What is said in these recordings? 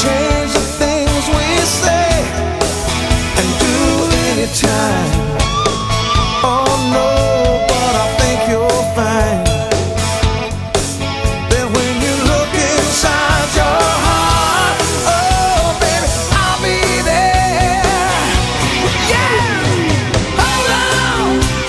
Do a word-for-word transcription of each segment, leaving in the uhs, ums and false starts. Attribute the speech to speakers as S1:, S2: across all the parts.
S1: change the things we say and do anytime. Oh no, but I think you'll find that when you look inside your heart, oh baby, I'll be there. Yeah, hold on,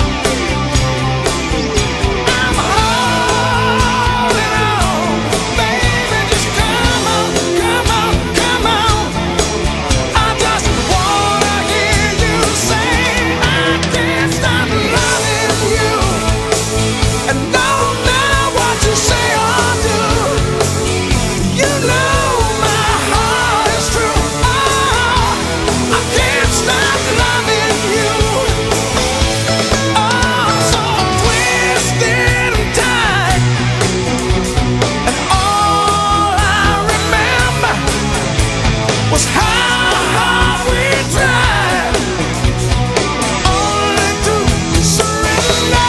S1: I'm holding on. Baby, just come on, come on, come on. I just wanna hear you say I can't stop loving you. And no matter what you say or do, you know my heart is true. Oh, I can't stop loving you. Oh, so twisted and tight, and all I remember was how hard we tried, only to surrender.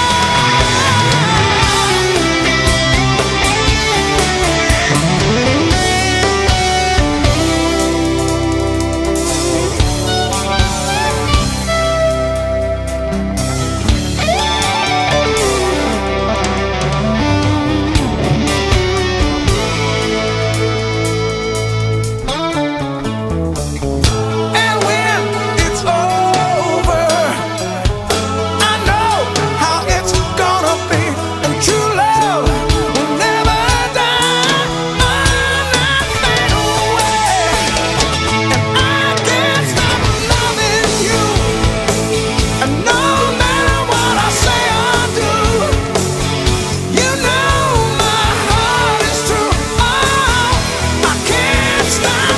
S1: And when it's over, I know how it's gonna be. And true love will never die. I'm not fade away. And I can't stop loving you. And no matter what I say or do, you know my heart is true. Oh, I can't stop